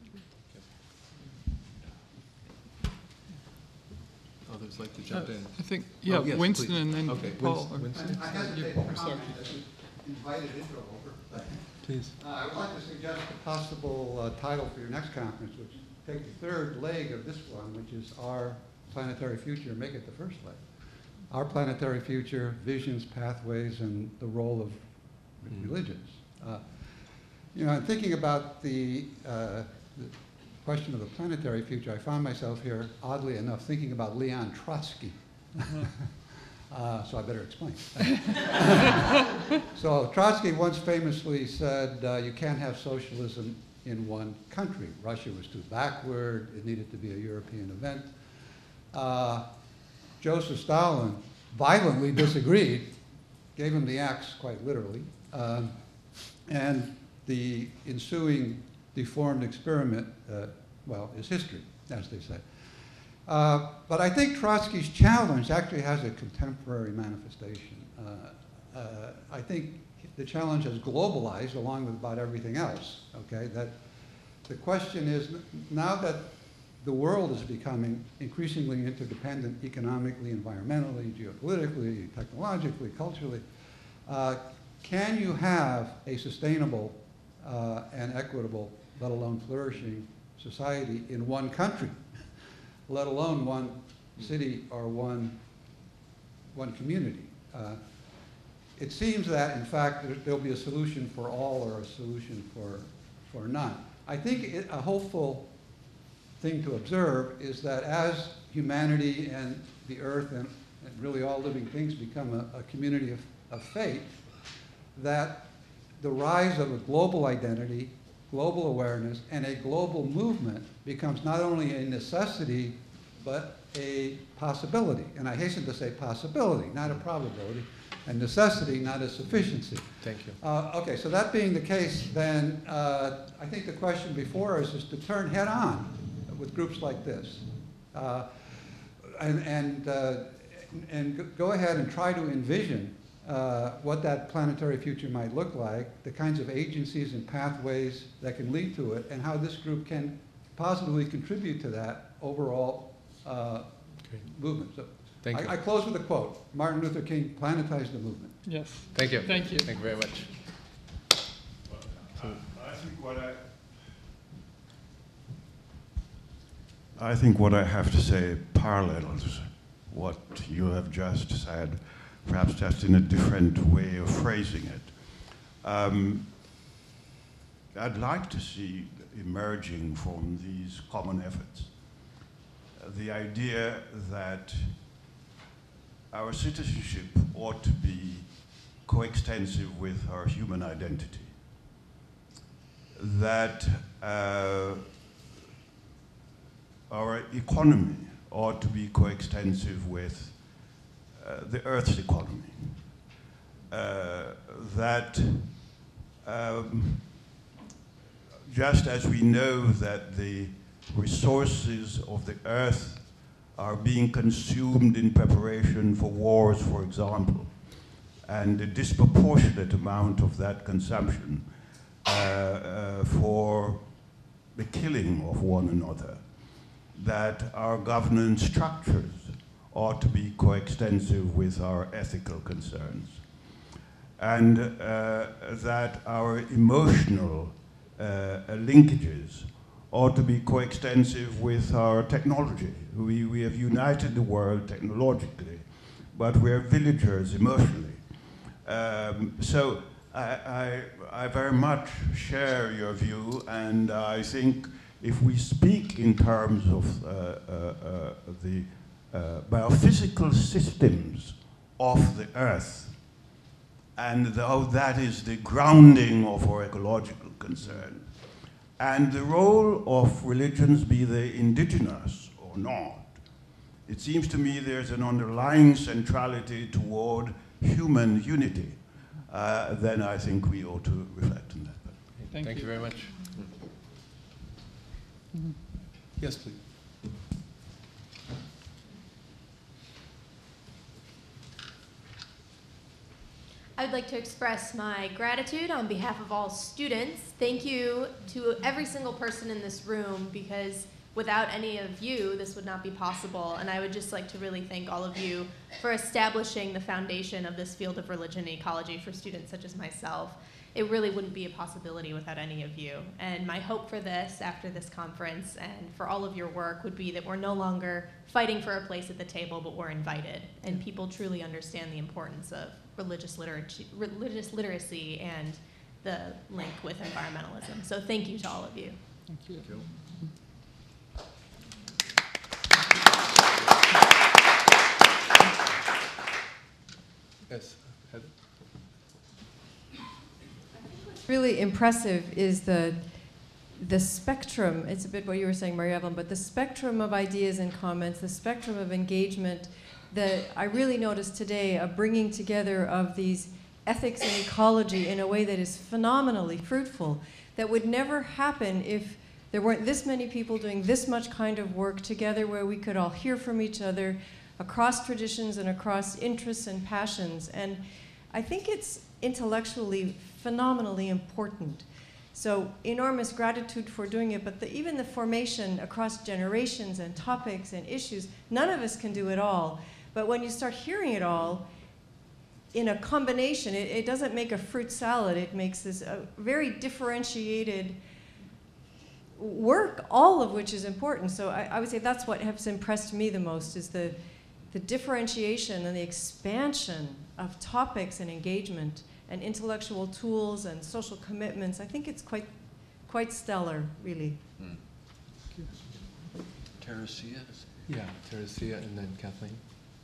[SPEAKER 1] Others like to jump
[SPEAKER 4] uh,
[SPEAKER 1] in.
[SPEAKER 4] I think, yeah,
[SPEAKER 1] oh, yes,
[SPEAKER 4] Winston
[SPEAKER 1] please.
[SPEAKER 4] and then
[SPEAKER 1] okay.
[SPEAKER 4] Paul.
[SPEAKER 1] Winston.
[SPEAKER 6] I, I hesitate to comment. I was invited intro over. But,
[SPEAKER 1] please.
[SPEAKER 6] Uh, I would like to suggest a possible uh, title for your next conference, which take the third leg of this one, which is Our Planetary Future, make it the first leg. Our Planetary Future, Visions, Pathways, and the Role of mm. Religions. Uh, you know, in thinking about the, uh, the question of the planetary future, I found myself here, oddly enough, thinking about Leon Trotsky. uh, so I better explain. So Trotsky once famously said, uh, you can't have socialism in one country. Russia was too backward. It needed to be a European event. Uh, Joseph Stalin violently disagreed, gave him the axe quite literally, um, and the ensuing deformed experiment, uh, well, is history, as they say. Uh, but I think Trotsky's challenge actually has a contemporary manifestation. Uh, uh, I think the challenge has globalized along with about everything else, okay? That the question is, now that the world is becoming increasingly interdependent economically, environmentally, geopolitically, technologically, culturally, uh, can you have a sustainable uh, and equitable, let alone flourishing, society in one country, let alone one city or one, one community? Uh, it seems that, in fact, there, there'll be a solution for all or a solution for, for none. I think it, a hopeful thing to observe is that as humanity and the earth and, and really all living things become a, a community of, of faith, that the rise of a global identity, global awareness, and a global movement becomes not only a necessity, but a possibility. And I hasten to say possibility, not a probability, and necessity, not a sufficiency.
[SPEAKER 1] Thank you.
[SPEAKER 6] Uh, okay, so that being the case, then uh, I think the question before us is to turn head on with groups like this, uh, and and uh, and go ahead and try to envision uh, what that planetary future might look like, the kinds of agencies and pathways that can lead to it, and how this group can positively contribute to that overall uh, movement. So
[SPEAKER 1] Thank
[SPEAKER 6] I,
[SPEAKER 1] you.
[SPEAKER 6] I close with a quote: Martin Luther King planetized the movement.
[SPEAKER 4] Yes.
[SPEAKER 1] Thank you.
[SPEAKER 4] Thank you.
[SPEAKER 1] Thank you very much.
[SPEAKER 7] Well, I, I think what I I think what I have to say parallels what you have just said, perhaps just in a different way of phrasing it. Um, I'd like to see emerging from these common efforts uh, the idea that our citizenship ought to be coextensive with our human identity, that uh, our economy ought to be coextensive with uh, the Earth's economy, uh, that um, just as we know that the resources of the Earth are being consumed in preparation for wars, for example, and a disproportionate amount of that consumption uh, uh, for the killing of one another, that our governance structures ought to be coextensive with our ethical concerns, and uh, that our emotional uh, linkages ought to be coextensive with our technology. We, we have united the world technologically, but we're villagers emotionally. Um, so I, I, I very much share your view, and I think if we speak in terms of uh, uh, uh, the uh, biophysical systems of the Earth, and how that is the grounding of our ecological concern, and the role of religions, be they indigenous or not, it seems to me there's an underlying centrality toward human unity. Uh, then I think we ought to reflect on that.
[SPEAKER 4] Thank,
[SPEAKER 1] Thank you. you very much.
[SPEAKER 4] Mm-hmm.
[SPEAKER 1] Yes, please.
[SPEAKER 8] I would like to express my gratitude on behalf of all students. Thank you to every single person in this room, because without any of you, this would not be possible. And I would just like to really thank all of you for establishing the foundation of this field of religion and ecology for students such as myself. It really wouldn't be a possibility without any of you. And my hope for this, after this conference, and for all of your work, would be that we're no longer fighting for a place at the table, but we're invited. And people truly understand the importance of religious literacy, religious literacy and the link with environmentalism. So thank you to all of you.
[SPEAKER 4] Thank you.
[SPEAKER 1] Thank you. Yes. Heather?
[SPEAKER 9] What's really impressive is the the spectrum. It's a bit what you were saying, Maria Evelyn, but the spectrum of ideas and comments, the spectrum of engagement that I really noticed today, of bringing together of these ethics and ecology in a way that is phenomenally fruitful, that would never happen if there weren't this many people doing this much kind of work together, where we could all hear from each other across traditions and across interests and passions. And I think it's intellectually phenomenally important. So enormous gratitude for doing it, but the, even the formation across generations and topics and issues, none of us can do it all. But when you start hearing it all in a combination, it, it doesn't make a fruit salad. It makes this a very differentiated work, all of which is important. So I, I would say that's what has impressed me the most, is the, the differentiation and the expansion of topics and engagement and intellectual tools and social commitments. I think it's quite, quite stellar, really.
[SPEAKER 3] Mm. Teresia?
[SPEAKER 1] Yeah, Teresia and then Kathleen.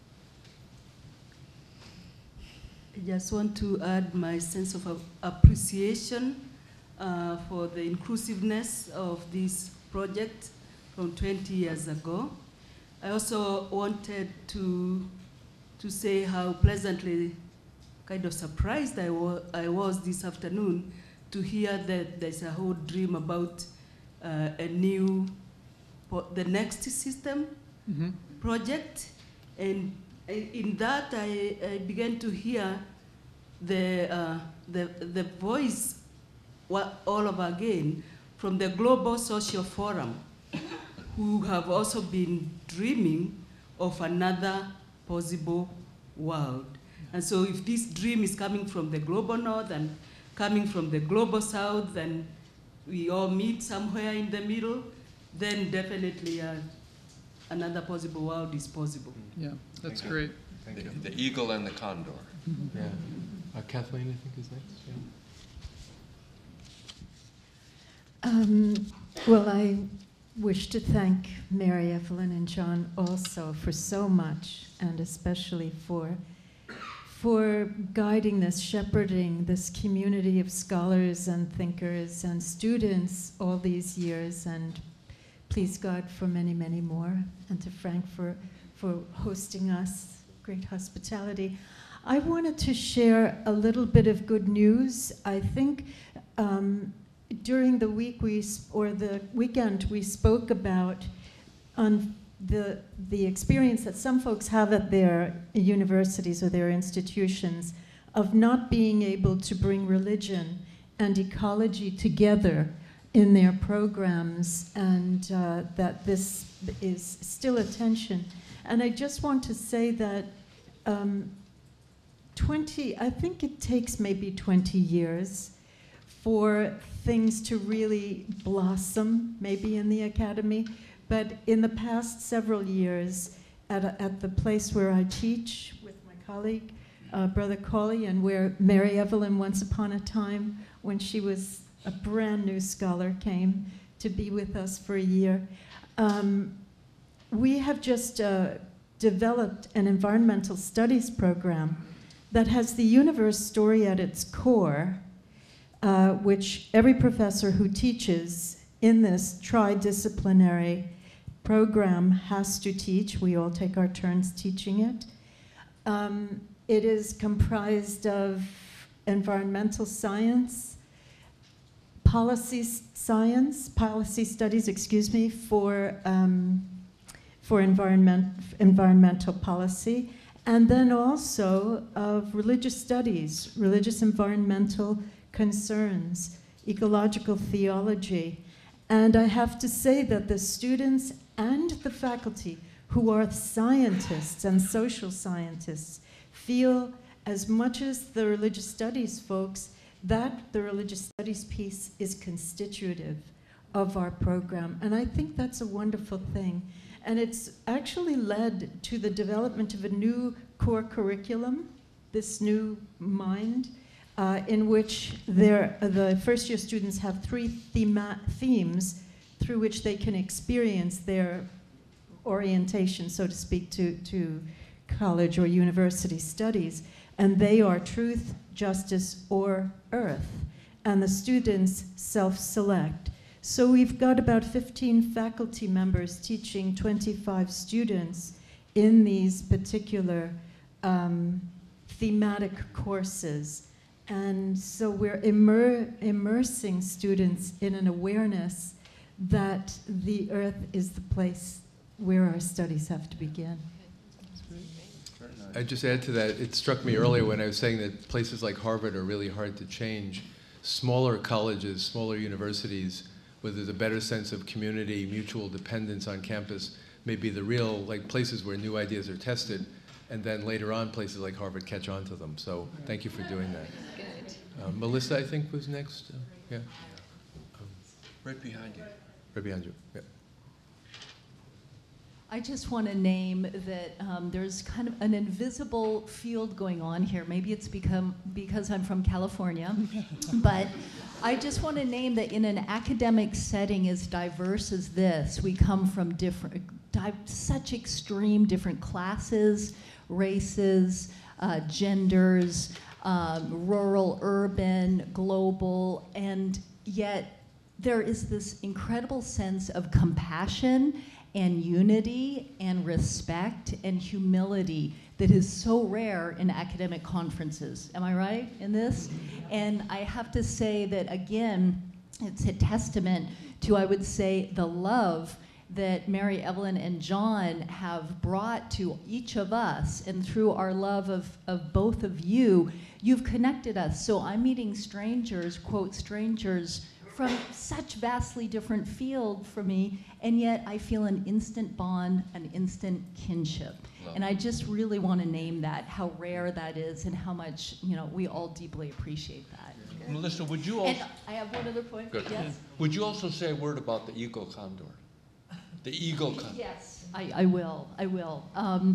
[SPEAKER 10] I just want to add my sense of appreciation uh, for the inclusiveness of this project from twenty years ago. I also wanted to, to say how pleasantly kind of surprised I, wa I was this afternoon to hear that there's a whole dream about uh, a new, the next system mm-hmm. project. And in that, I, I began to hear the, uh, the, the voice all over again from the Global Social Forum, who have also been dreaming of another possible world. And so if this dream is coming from the global north and coming from the global south, and we all meet somewhere in the middle, then definitely uh, another possible world is possible.
[SPEAKER 4] Yeah, that's
[SPEAKER 3] Thank
[SPEAKER 4] great.
[SPEAKER 3] Thank you. The, the eagle and the condor.
[SPEAKER 1] Mm-hmm. Yeah. Uh, Kathleen, I think, is next. Yeah.
[SPEAKER 11] Um, well, I wish to thank Mary, Evelyn, and John also for so much, and especially for for guiding this, shepherding this community of scholars and thinkers and students all these years, and please God for many, many more, and to Frank for, for hosting us, great hospitality. I wanted to share a little bit of good news. I think um, during the week we, or the weekend we spoke about on the, the experience that some folks have at their universities or their institutions of not being able to bring religion and ecology together in their programs, and uh, that this is still a tension. And I just want to say that um, twenty, I think it takes maybe twenty years for things to really blossom, maybe in the academy. But in the past several years, at, a, at the place where I teach with my colleague, uh, Brother Colley, and where Mary Evelyn, once upon a time, when she was a brand new scholar, came to be with us for a year, um, we have just uh, developed an environmental studies program that has the universe story at its core, uh, which every professor who teaches in this tri-disciplinary program has to teach. We all take our turns teaching it. Um, it is comprised of environmental science, policy science, policy studies, excuse me, for, um, for environment, environmental policy, and then also of religious studies, religious environmental concerns, ecological theology. And I have to say that the students and the faculty who are scientists and social scientists feel, as much as the religious studies folks, that the religious studies piece is constitutive of our program. And I think that's a wonderful thing. And it's actually led to the development of a new core curriculum, this new mind, uh, in which their, the first year students have three thema themes through which they can experience their orientation, so to speak, to, to college or university studies. And they are truth, justice, or earth. And the students self-select. So we've got about fifteen faculty members teaching twenty-five students in these particular um, thematic courses. And so we're immer immersing students in an awareness that the earth is the place where our studies have to begin.
[SPEAKER 1] I'd just add to that, it struck me earlier when I was saying that places like Harvard are really hard to change. Smaller colleges, smaller universities, where there's a better sense of community, mutual dependence on campus, may be the real like places where new ideas are tested, and then later on places like Harvard catch on to them. So thank you for doing that. Uh, Melissa, I think, was next. Uh, yeah. Um,
[SPEAKER 3] right behind you.
[SPEAKER 1] Right behind you, yeah.
[SPEAKER 12] I just want to name that um, there's kind of an invisible field going on here. Maybe it's become because I'm from California, but I just want to name that in an academic setting as diverse as this, we come from different, di such extreme different classes, races, uh, genders, um, rural, urban, global, and yet there is this incredible sense of compassion and unity and respect and humility that is so rare in academic conferences. Am I right in this? And I have to say that, again, it's a testament to, I would say, the love that Mary, Evelyn, and John have brought to each of us, and through our love of, of both of you, you've connected us. So I'm meeting strangers, quote, strangers, from such vastly different field for me, and yet I feel an instant bond, an instant kinship. Love. And I just really want to name that, how rare that is, and how much, you know, we all deeply appreciate that.
[SPEAKER 3] Yeah. Melissa, would you also...
[SPEAKER 12] And I have one other point.
[SPEAKER 3] Good.
[SPEAKER 12] Yes?
[SPEAKER 3] Would you also say a word about the eagle condor? The eagle condor.
[SPEAKER 12] Yes, I, I will, I will. Um,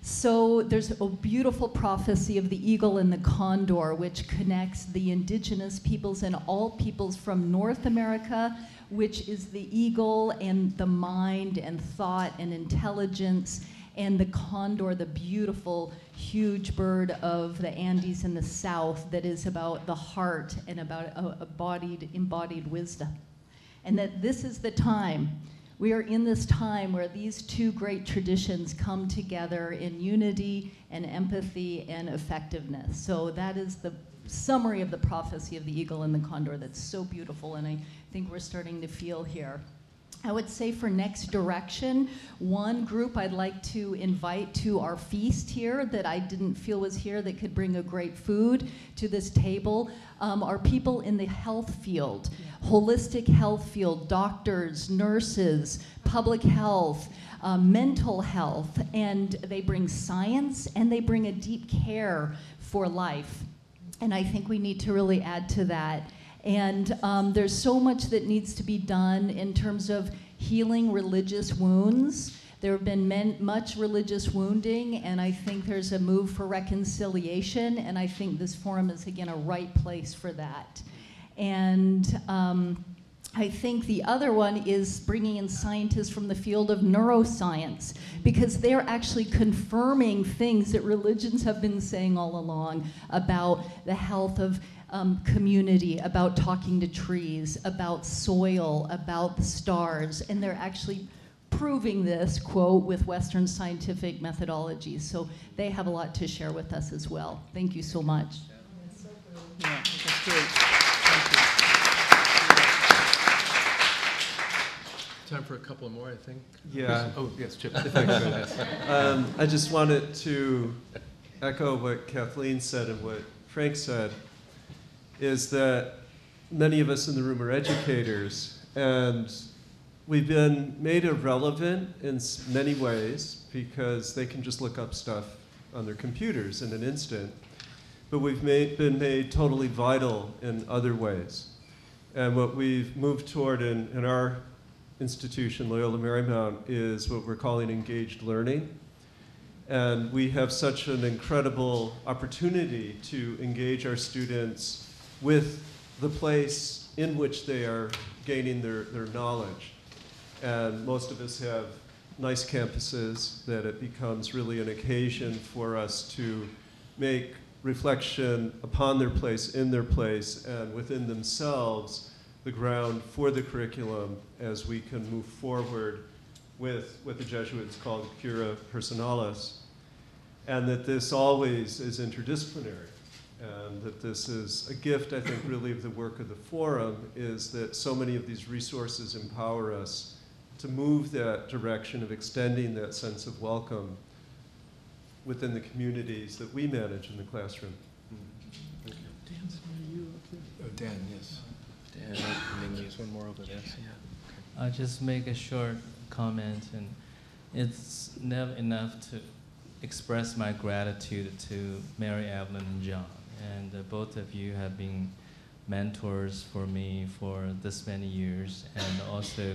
[SPEAKER 12] So there's a beautiful prophecy of the eagle and the condor, which connects the indigenous peoples and all peoples from North America, which is the eagle and the mind and thought and intelligence, and the condor, the beautiful, huge bird of the Andes in the south that is about the heart and about a, a bodied, embodied wisdom. And that this is the time, we are in this time where these two great traditions come together in unity and empathy and effectiveness. So that is the summary of the prophecy of the eagle and the condor that's so beautiful, and I think we're starting to feel here. I would say for next direction, one group I'd like to invite to our feast here that I didn't feel was here that could bring a great food to this table um, are people in the health field, holistic health field, doctors, nurses, public health, uh, mental health, and they bring science and they bring a deep care for life. And I think we need to really add to that. And um, there's so much that needs to be done in terms of healing religious wounds. There have been men, much religious wounding, and I think there's a move for reconciliation, and I think this forum is, again, a right place for that. And um, I think the other one is bringing in scientists from the field of neuroscience, because they're actually confirming things that religions have been saying all along about the health of Um, community, about talking to trees, about soil, about the stars, and they're actually proving this, quote, with Western scientific methodologies. So they have a lot to share with us as well. Thank you so much.
[SPEAKER 4] Yeah, that's great. Thank you.
[SPEAKER 1] Time for a couple more, I think.
[SPEAKER 13] Yeah.
[SPEAKER 1] Oh, yes, Chip.
[SPEAKER 13] If I could. um, I just wanted to echo what Kathleen said and what Frank said, is that many of us in the room are educators, and we've been made irrelevant in many ways because they can just look up stuff on their computers in an instant. But we've made, been made totally vital in other ways. And what we've moved toward in, in our institution, Loyola Marymount, is what we're calling engaged learning. And we have such an incredible opportunity to engage our students with the place in which they are gaining their, their knowledge. And most of us have nice campuses that it becomes really an occasion for us to make reflection upon their place, in their place, and within themselves, the ground for the curriculum as we can move forward with what the Jesuits called cura personalis. And that this always is interdisciplinary. And that this is a gift, I think, really of the work of the forum, is that so many of these resources empower us to move that direction of extending that sense of welcome within the communities that we manage in the classroom. Mm-hmm. Thank you.
[SPEAKER 1] Dan's you up there. Oh, Dan, yes. Dan, and then there's one more over there. So yeah.
[SPEAKER 14] Okay. I'll just make a short comment, and it's never enough to express my gratitude to Mary, Evelyn, and John. And uh, both of you have been mentors for me for this many years. And also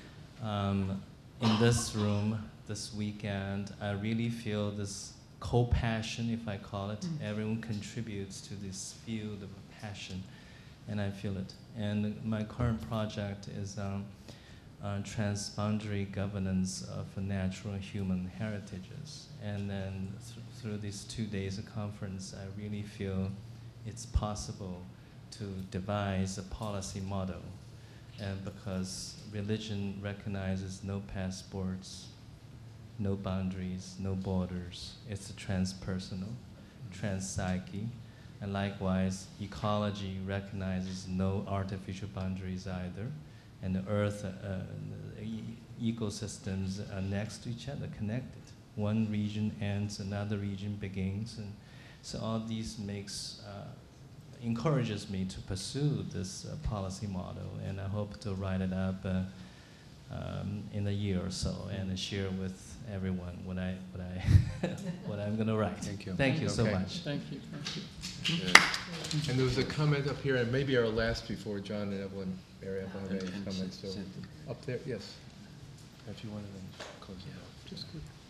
[SPEAKER 14] um, in this room this weekend, I really feel this co-passion, if I call it. Mm. Everyone contributes to this field of passion, and I feel it. And my current project is um, uh, transboundary governance of natural and human heritages. And then th through these two days of conference, I really feel it's possible to devise a policy model. And because religion recognizes no passports, no boundaries, no borders. It's a transpersonal, trans-psyche. And likewise, ecology recognizes no artificial boundaries either. And the earth, uh, the e ecosystems are next to each other, connected. One region ends, another region begins. And so all these makes, uh, encourages me to pursue this uh, policy model. And I hope to write it up uh, um, in a year or so and uh, share with everyone what I what I what I'm going to write.
[SPEAKER 1] Thank you.
[SPEAKER 14] Thank you
[SPEAKER 1] okay.
[SPEAKER 14] so much.
[SPEAKER 4] Thank you. Thank you.
[SPEAKER 1] Yeah. And there was a comment up here, and maybe our last before John and Evelyn, Mary Evelyn have any comments. So up there, yes. If you want to then close it out. Just good.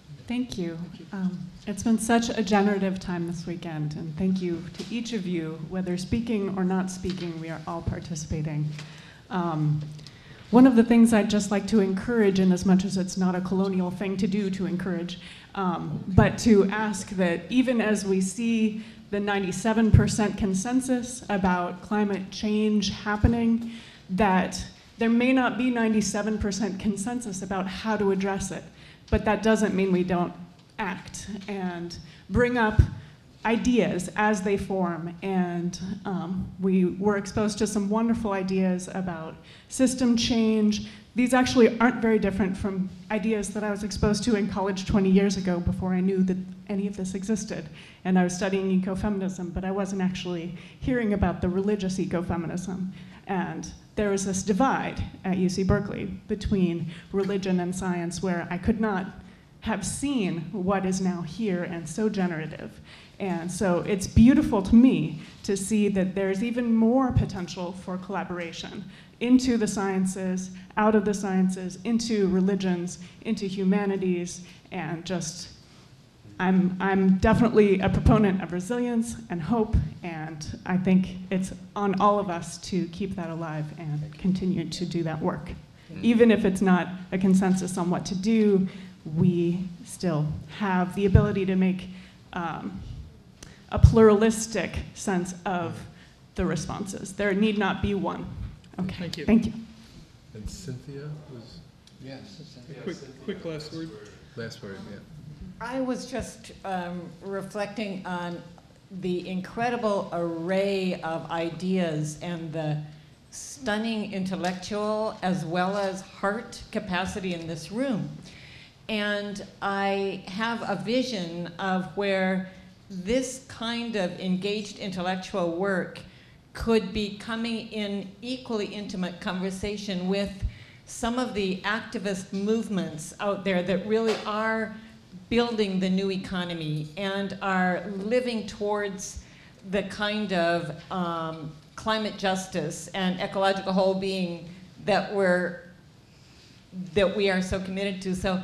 [SPEAKER 15] Thank you. Um, it's been such a generative time this weekend, and thank you to each of you, whether speaking or not speaking, we are all participating. Um, one of the things I'd just like to encourage, in as much as it's not a colonial thing to do to encourage, um, but to ask that even as we see the ninety-seven percent consensus about climate change happening, that there may not be ninety-seven percent consensus about how to address it. But that doesn't mean we don't act and bring up ideas as they form. And um, we were exposed to some wonderful ideas about system change. These actually aren't very different from ideas that I was exposed to in college twenty years ago before I knew that any of this existed. And I was studying ecofeminism, but I wasn't actually hearing about the religious ecofeminism. And there was this divide at U C Berkeley between religion and science where I could not have seen what is now here and so generative. And so it's beautiful to me to see that there's even more potential for collaboration into the sciences, out of the sciences, into religions, into humanities, and just I'm, I'm definitely a proponent of resilience and hope, and I think it's on all of us to keep that alive and continue to do that work. Even if it's not a consensus on what to do, we still have the ability to make um, a pluralistic sense of the responses. There need not be one. Okay,
[SPEAKER 4] thank you.
[SPEAKER 1] Thank you. And Cynthia was?
[SPEAKER 16] Yes.
[SPEAKER 4] Quick, quick last word.
[SPEAKER 1] Last word, yeah.
[SPEAKER 16] I was just um, reflecting on the incredible array of ideas and the stunning intellectual as well as heart capacity in this room. And I have a vision of where this kind of engaged intellectual work could be coming in equally intimate conversation with some of the activist movements out there that really are building the new economy and are living towards the kind of um, climate justice and ecological whole being that we're that we are so committed to. So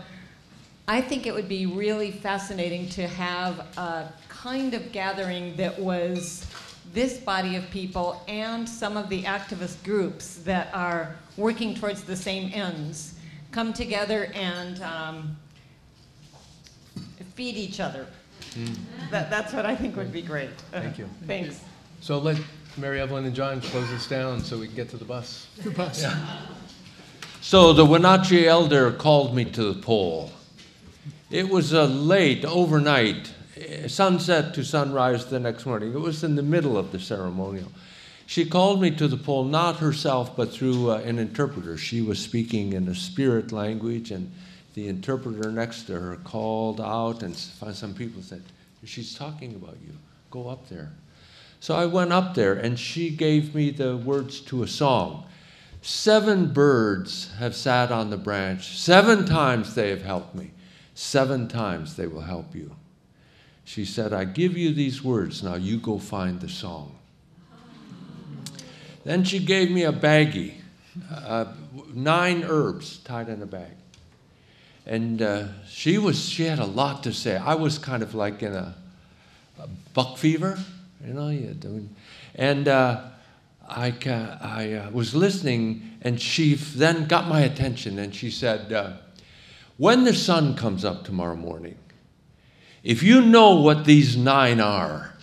[SPEAKER 16] I think it would be really fascinating to have a kind of gathering that was this body of people and some of the activist groups that are working towards the same ends come together and um, feed each other. Mm. That, that's what I think would be great.
[SPEAKER 1] Thank you.
[SPEAKER 16] Thanks.
[SPEAKER 1] So let Mary Evelyn and John close us down so we can get to the bus.
[SPEAKER 4] The bus.
[SPEAKER 1] Yeah.
[SPEAKER 3] So the Wenatchee elder called me to the pole. It was a late, overnight, sunset to sunrise the next morning. It was in the middle of the ceremonial. She called me to the pole, not herself, but through uh, an interpreter. She was speaking in a spirit language, and the interpreter next to her called out, and some people said, she's talking about you. Go up there. So I went up there, and she gave me the words to a song. Seven birds have sat on the branch. Seven times they have helped me. Seven times they will help you. She said, I give you these words. Now you go find the song. Then she gave me a baggie, uh, nine herbs tied in a bag. And uh, she was, she had a lot to say. I was kind of like in a, a buck fever, you know. You doing, and uh, I, I uh, was listening, and she then got my attention, and she said, uh, when the sun comes up tomorrow morning, if you know what these nine are,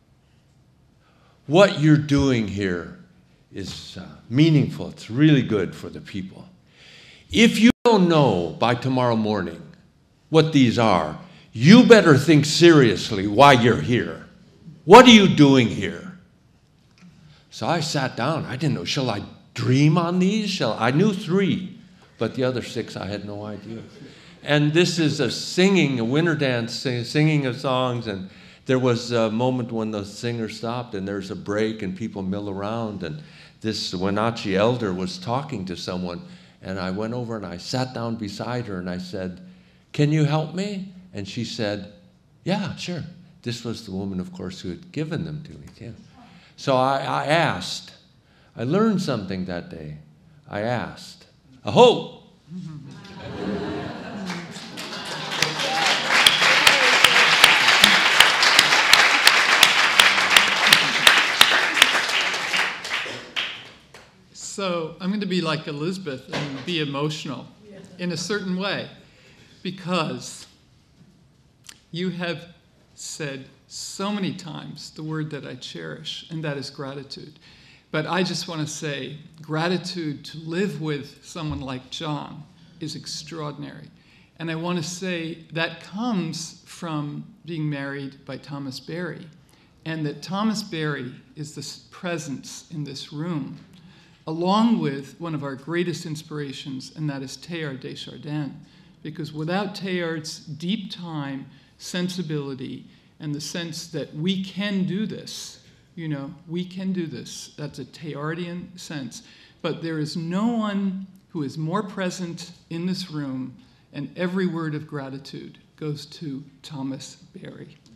[SPEAKER 3] what you're doing here is uh, meaningful. It's really good for the people. If you don't know by tomorrow morning what these are, you better think seriously why you're here. What are you doing here? So I sat down. I didn't know, shall I dream on these? Shall I knew three, but the other six I had no idea. And this is a singing, a winter dance, singing of songs, and there was a moment when the singer stopped, and there's a break, and people mill around, and this Wenatchee elder was talking to someone, and I went over and I sat down beside her, and I said, can you help me? And she said, yeah, sure. This was the woman, of course, who had given them to me. Yeah. So I, I asked. I learned something that day. I asked, aho!
[SPEAKER 4] So I'm going to be like Elizabeth and be emotional in a certain way, because you have said so many times the word that I cherish, and that is gratitude. But I just want to say, gratitude to live with someone like John is extraordinary. And I want to say that comes from being married by Thomas Berry, and that Thomas Berry is the presence in this room, along with one of our greatest inspirations, and that is Teilhard de Chardin. Because without Teilhard's deep time, sensibility, and the sense that we can do this, you know, we can do this. That's a Teilhardian sense. But there is no one who is more present in this room, and every word of gratitude goes to Thomas Berry.